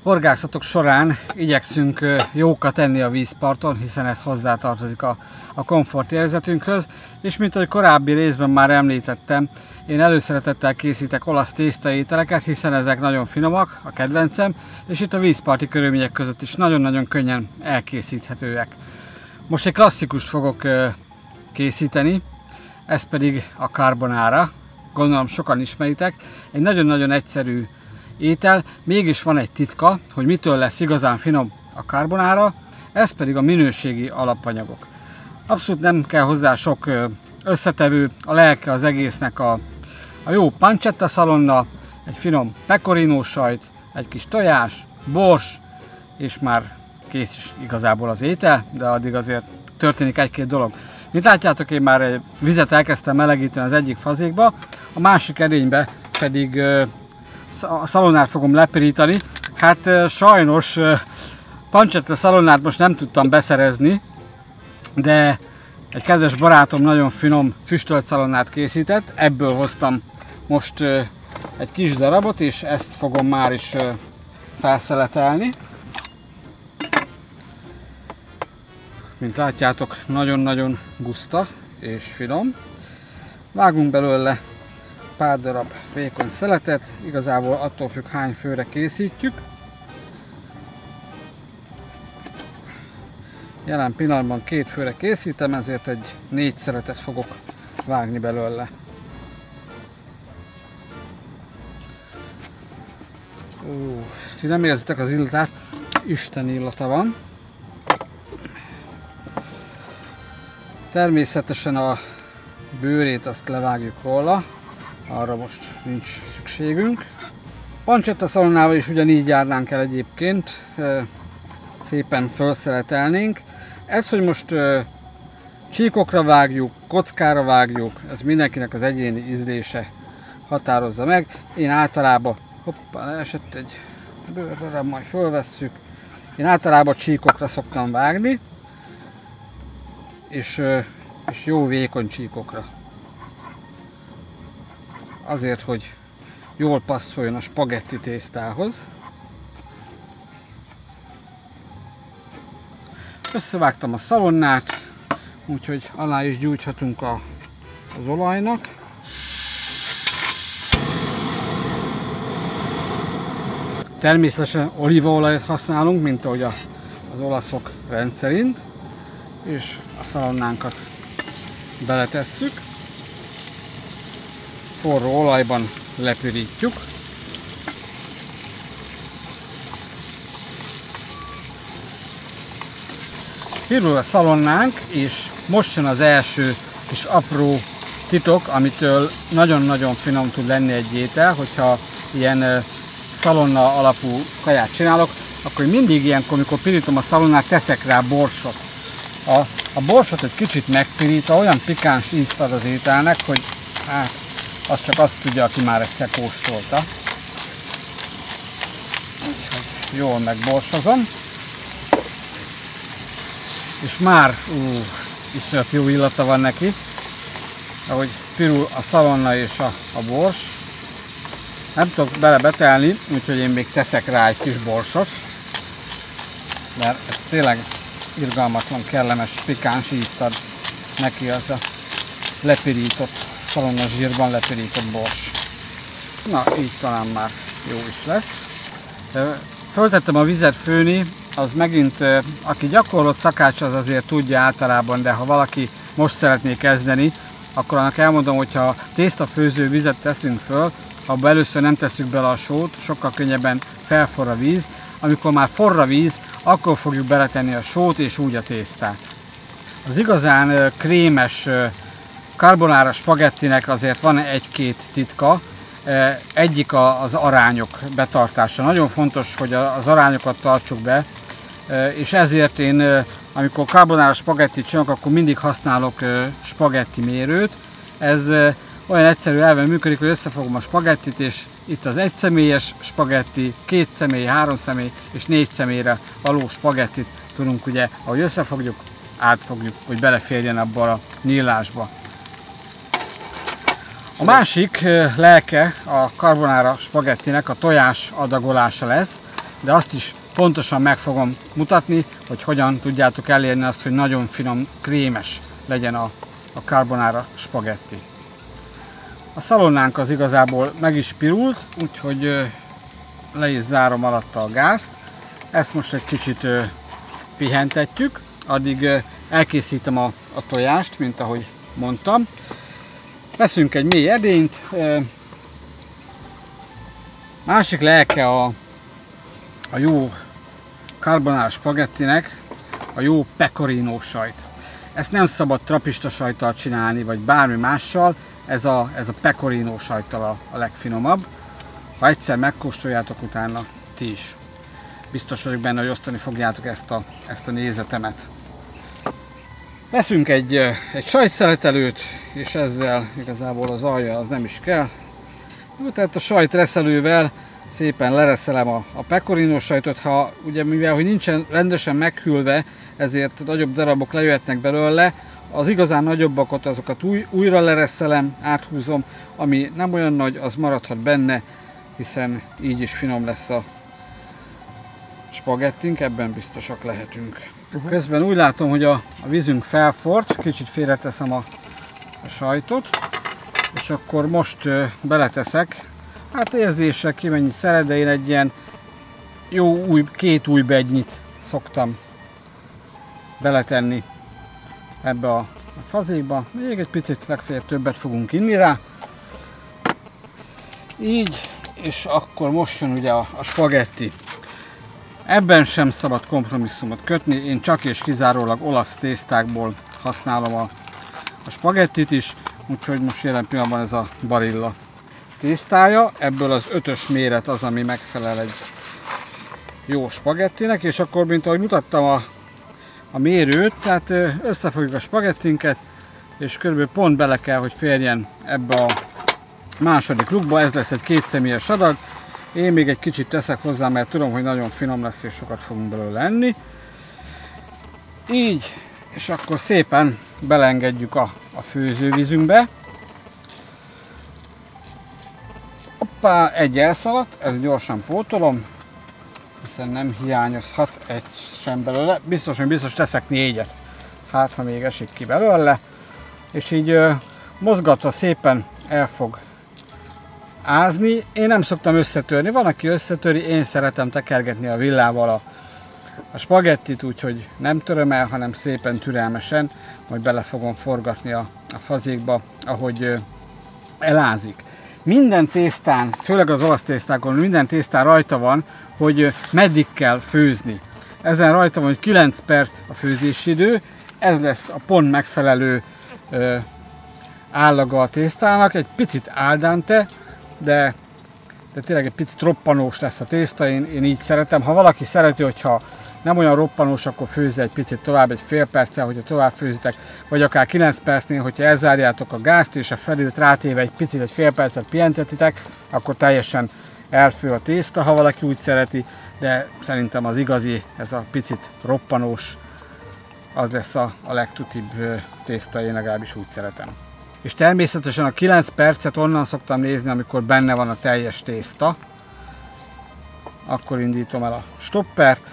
Horgászatok során igyekszünk jókat enni a vízparton, hiszen ez hozzátartozik a komfortérzetünkhöz, és mint ahogy korábbi részben már említettem, én előszeretettel készítek olasz tésztaételeket, hiszen ezek nagyon finomak, a kedvencem, és itt a vízparti körülmények között is nagyon-nagyon könnyen elkészíthetőek. Most egy klasszikust fogok készíteni, ez pedig a carbonara, gondolom sokan ismeritek, egy nagyon-nagyon egyszerű étel, mégis van egy titka, hogy mitől lesz igazán finom a carbonara, ez pedig a minőségi alapanyagok. Abszolút nem kell hozzá sok összetevő, a lelke az egésznek a jó pancetta szalonna, egy finom pecorino sajt, egy kis tojás, bors, és már kész is igazából az étel, de addig azért történik egy-két dolog. Mint látjátok, én már egy vizet elkezdtem melegíteni az egyik fazékba, a másik edénybe pedig a szalonnát fogom lepirítani. Hát sajnos pancetta szalonnát most nem tudtam beszerezni, de egy kedves barátom nagyon finom füstölt szalonnát készített, ebből hoztam most egy kis darabot, és ezt fogom már is felszeletelni. Mint látjátok, nagyon-nagyon guszta és finom. Vágunk belőle pár darab vékony szeletet, igazából attól függ, hány főre készítjük. Jelen pillanatban 2 főre készítem, ezért egy 4 szeletet fogok vágni belőle. Ti nem érzitek az illatát? Isten illata van. Természetesen a bőrét azt levágjuk róla, arra most nincs szükségünk. Pancetta szalonnával is ugyanígy járnánk el egyébként, szépen felszeletelnénk. Ez, hogy most csíkokra vágjuk, kockára vágjuk, ez mindenkinek az egyéni ízlése határozza meg. Én általában, hoppá, leesett egy bőrdarab, majd fölvesszük. Én általában csíkokra szoktam vágni, és jó vékony csíkokra. Azért, hogy jól passzoljon a spagetti tésztához. Összevágtam a szalonnát, úgyhogy alá is gyújthatunk az olajnak. Természetesen olívaolajat használunk, mint ahogy az olaszok rendszerint, és a szalonnánkat beletesszük. Forró olajban lepirítjuk. Pirul a szalonnánk, és most jön az első kis apró titok, amitől nagyon-nagyon finom tud lenni egy étel, hogyha ilyen szalonna alapú kaját csinálok, akkor mindig ilyenkor, amikor pirítom a szalonnát, teszek rá borsot. A borsot egy kicsit megpirítva, olyan pikáns ízt ad az ételnek, hogy hát az csak azt tudja, aki már egyszer kóstolta. Úgyhogy jól megborsozom. És már iszonyat jó illata van neki, ahogy pirul a szalonna és a bors. Nem tudok bele betelni, úgyhogy én még teszek rá egy kis borsot, mert ez tényleg irgalmatlan, kellemes, pikáns ízt ad neki az a lepirított, szalonna zsírban lepirított bors. Na, így talán már jó is lesz. Föltettem a vizet főni, az megint, aki gyakorlott szakács, az azért tudja általában, de ha valaki most szeretné kezdeni, akkor annak elmondom, hogyha tésztafőző vizet teszünk föl, abba először nem tesszük bele a sót, sokkal könnyebben felforr a víz. Amikor már forr a víz, akkor fogjuk beletenni a sót és úgy a tésztát. Az igazán krémes carbonara spagettinek azért van egy-két titka. Egyik az arányok betartása. Nagyon fontos, hogy az arányokat tartsuk be, és ezért én, amikor carbonara spagettit csinálok, akkor mindig használok spagetti mérőt. Ez olyan egyszerű elven működik, hogy összefogom a spagettit, és itt az 1 személyes spagetti, 2 személy, 3 személy és 4 személyre való spagettit tudunk ugye, ahogy összefogjuk, átfogjuk, hogy beleférjen abba a nyílásba. A másik lelke a carbonara spagettinek a tojás adagolása lesz. de azt is pontosan meg fogom mutatni, hogy hogyan tudjátok elérni azt, hogy nagyon finom, krémes legyen a carbonara spagetti. A szalonnánk az igazából meg is pirult, úgyhogy le is zárom alatta a gázt. Ezt most egy kicsit pihentetjük, addig elkészítem a tojást, mint ahogy mondtam. Veszünk egy mély edényt. Másik lelke a jó carbonara spagettinek a jó pecorino sajt. Ezt nem szabad trapista sajttal csinálni, vagy bármi mással, ez a pecorino sajttal a legfinomabb. Ha egyszer megkóstoljátok, utána ti is. Biztos vagyok benne, hogy osztani fogjátok ezt a nézetemet. Veszünk egy sajtszeletelőt, és ezzel igazából az alja az nem is kell. Jó, tehát a sajtreszelővel szépen lereszelem a pecorino sajtot, ugye mivel hogy nincsen rendesen meghűlve, ezért nagyobb darabok lejöhetnek belőle. Az igazán nagyobbakat, azokat újra lereszelem, áthúzom, ami nem olyan nagy, az maradhat benne, hiszen így is finom lesz a spagettink, ebben biztosak lehetünk. Közben úgy látom, hogy a vízünk felforrt, kicsit félreteszem a sajtot, és akkor most beleteszek, hát érzésre ki mennyit szeret, de én egy ilyen jó két újbegynyit szoktam beletenni ebbe a fazékba. Még egy picit, legfeljebb többet fogunk inni rá. Így, és akkor most jön ugye a spagetti. Ebben sem szabad kompromisszumot kötni, én csak és kizárólag olasz tésztákból használom a spagettit is, úgyhogy most jelen pillanatban ez a Barilla tésztája, ebből az 5-ös méret az, ami megfelel egy jó spagettinek, és akkor, mint ahogy mutattam a mérőt, tehát összefogjuk a spagettinket, és körülbelül pont bele kell, hogy férjen ebbe a második lukba, ez lesz egy 2 személyes adag. Én még egy kicsit teszek hozzá, mert tudom, hogy nagyon finom lesz, és sokat fogunk belőle enni. Így, és akkor szépen beleengedjük a főzővízünkbe. Hoppá, egy elszaladt, ezt gyorsan pótolom, hiszen nem hiányozhat egy sem belőle. Biztos teszek 4-et, hát ha még esik ki belőle. És így mozgatva szépen el fog ázni. Én nem szoktam összetörni, van aki összetöri, én szeretem tekergetni a villával a spagettit, úgyhogy nem töröm el, hanem szépen türelmesen, majd bele fogom forgatni a fazékba, ahogy elázik. Minden tésztán, főleg az olasz tésztákon, minden tésztán rajta van, hogy meddig kell főzni. Ezen rajta van, hogy 9 perc a főzési idő, ez lesz a pont megfelelő állaga a tésztának, egy picit al dente, de tényleg egy picit roppanós lesz a tészta, én így szeretem. Ha valaki szereti, hogyha nem olyan roppanós, akkor főzze egy picit tovább, egy fél perccel, hogyha tovább főzitek, vagy akár 9 percnél, hogyha elzárjátok a gázt, és a felült rátéve egy picit, egy fél percet pihentetitek, akkor teljesen elfő a tészta, ha valaki úgy szereti, de szerintem az igazi, ez a picit roppanós, az lesz a legtutibb tészta, én legalábbis úgy szeretem. És természetesen a 9 percet onnan szoktam nézni, amikor benne van a teljes tészta. Akkor indítom el a stoppert.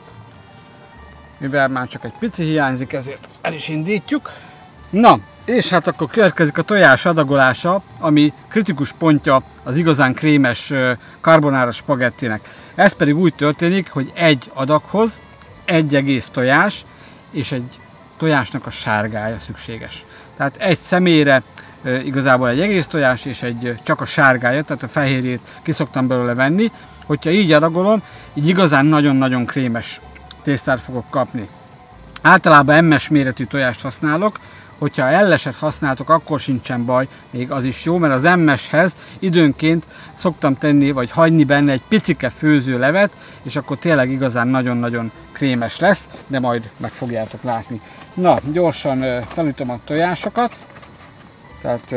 Mivel már csak egy pici hiányzik, ezért el is indítjuk. Na, és hát akkor következik a tojás adagolása, ami kritikus pontja az igazán krémes carbonara spagettinek. Ez pedig úgy történik, hogy egy adaghoz egy egész tojás és egy tojásnak a sárgája szükséges. Tehát egy személyre igazából egy egész tojás és csak a sárgája, tehát a fehérjét ki szoktam belőle venni. Hogyha így adagolom, így igazán nagyon-nagyon krémes tésztát fogok kapni. Általában MS méretű tojást használok, hogyha L-eset használtok, akkor sincsen baj, még az is jó, mert az MS-hez időnként szoktam tenni, vagy hagyni benne egy picike főzőlevet, és akkor tényleg igazán nagyon-nagyon krémes lesz, de majd meg fogjátok látni. Na, gyorsan felütöm a tojásokat, tehát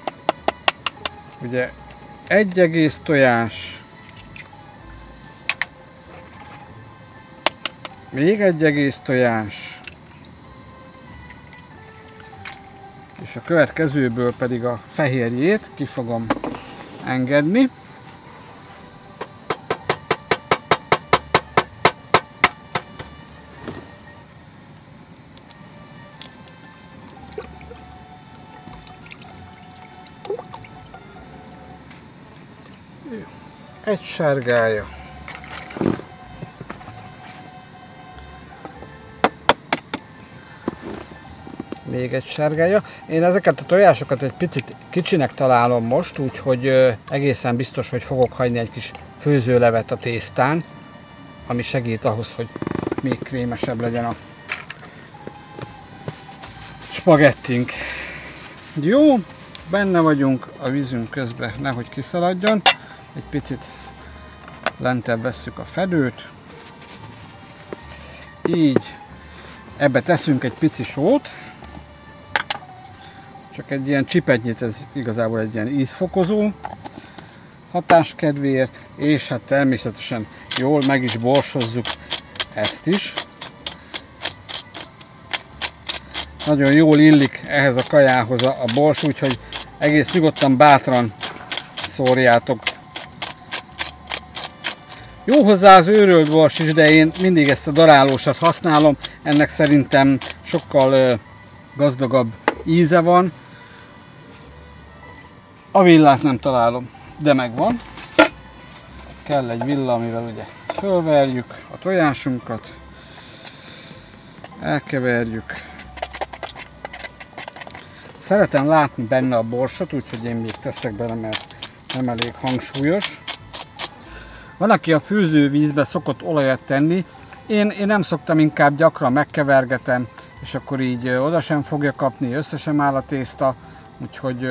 ugye egy egész tojás, még egy egész tojás, és a következőből pedig a fehérjét ki fogom engedni. egy sárgája. Még egy sárgája. Én ezeket a tojásokat egy picit kicsinek találom most, úgyhogy egészen biztos, hogy fogok hagyni egy kis főzőlevet a tésztán, ami segít ahhoz, hogy még krémesebb legyen a spagettink. Jó, benne vagyunk a vízünk közben, nehogy kiszaladjon. Egy picit lentebb vesszük a fedőt. Így, ebbe teszünk egy pici sót. Csak egy ilyen csipetnyit, ez igazából egy ilyen ízfokozó hatás kedvéért, és hát természetesen jól meg is borsozzuk ezt is. Nagyon jól illik ehhez a kajához a bors, úgyhogy egész nyugodtan, bátran szórjátok. Jó hozzá az őrölt bors is, de én mindig ezt a darálósat használom, ennek szerintem sokkal gazdagabb íze van. A villát nem találom, de megvan. Kell egy villa, amivel ugye fölverjük a tojásunkat, elkeverjük. Szeretem látni benne a borsot, úgyhogy én még teszek bele, mert nem elég hangsúlyos. Van, aki a főzővízbe szokott olajat tenni, én nem szoktam, inkább gyakran megkevergetem, és akkor így oda sem fogja kapni, össze sem áll a tészta, úgyhogy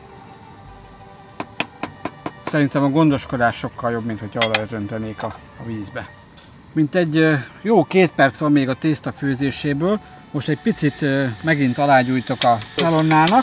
szerintem a gondoskodás sokkal jobb, mint hogyha olajat öntenék a vízbe. Mint egy jó 2 perc van még a tészta főzéséből, most egy picit megint alágyújtok a szalonnának,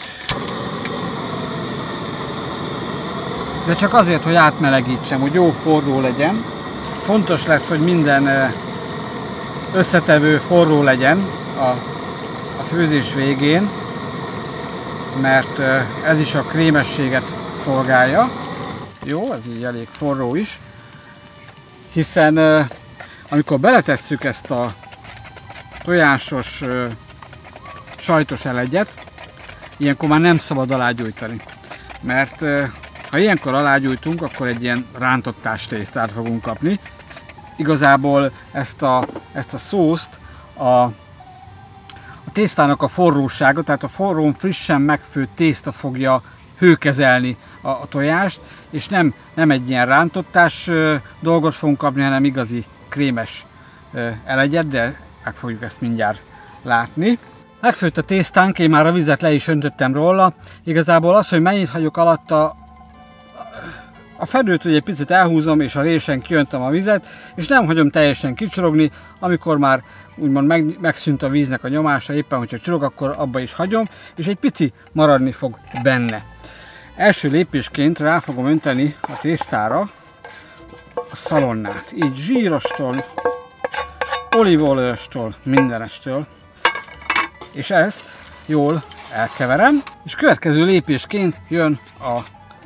de csak azért, hogy átmelegítsem, hogy jó forró legyen. Fontos lesz, hogy minden összetevő forró legyen a főzés végén, mert ez is a krémességet szolgálja. Jó, ez így elég forró is, hiszen amikor beletesszük ezt a tojásos, sajtos elegyet, ilyenkor már nem szabad alágyújtani, mert ha ilyenkor alágyújtunk, akkor egy ilyen rántottás tésztát fogunk kapni. Igazából ezt a szószt a tésztának a forrósága, tehát a forrón frissen megfőtt tészta fogja hőkezelni a tojást, és nem egy ilyen rántottás dolgot fogunk kapni, hanem igazi krémes elegyet, de meg fogjuk ezt mindjárt látni. Megfőtt a tésztánk, én már a vizet le is öntöttem róla. Igazából az, hogy mennyit hagyok alatta, a fedőt ugye egy picit elhúzom, és a résen kijöntöm a vizet, és nem hagyom teljesen kicsorogni, amikor már úgymond megszűnt a víznek a nyomása, éppen hogyha csorog, akkor abba is hagyom, és egy pici maradni fog benne. Első lépésként rá fogom önteni a tésztára a szalonnát, így zsírostól, olívaolajostól, mindenestől, és ezt jól elkeverem, és következő lépésként jön a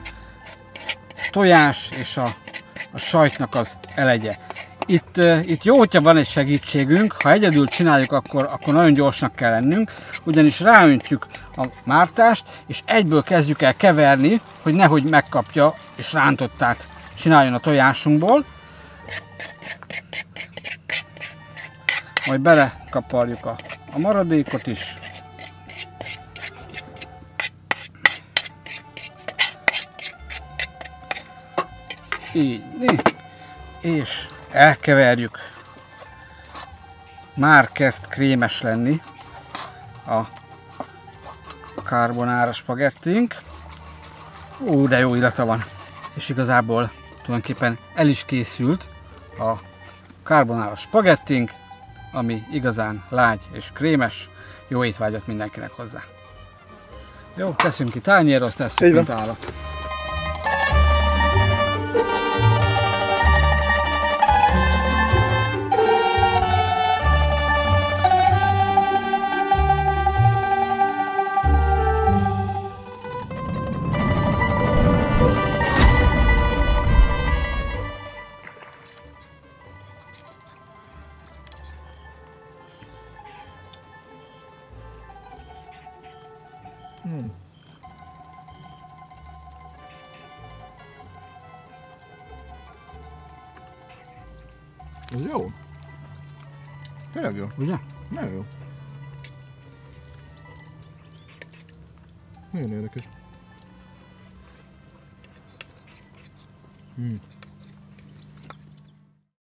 tojás és a sajtnak az elegye. Itt jó, hogyha van egy segítségünk, ha egyedül csináljuk, akkor nagyon gyorsnak kell lennünk, ugyanis ráöntjük a mártást, és egyből kezdjük el keverni, hogy nehogy megkapja és rántottát csináljon a tojásunkból. Majd belekaparjuk a maradékot is. Így, és elkeverjük. Már kezd krémes lenni a carbonara spagettink. De jó illata van. És igazából tulajdonképpen el is készült a carbonara spagettink, ami igazán lágy és krémes. Jó étvágyat mindenkinek hozzá. Jó, teszünk ki tányérra, azt tesszük, mint állat. Ez jó. Tényleg jó. Ugye? Nagyon jó. Nagyon érdekes.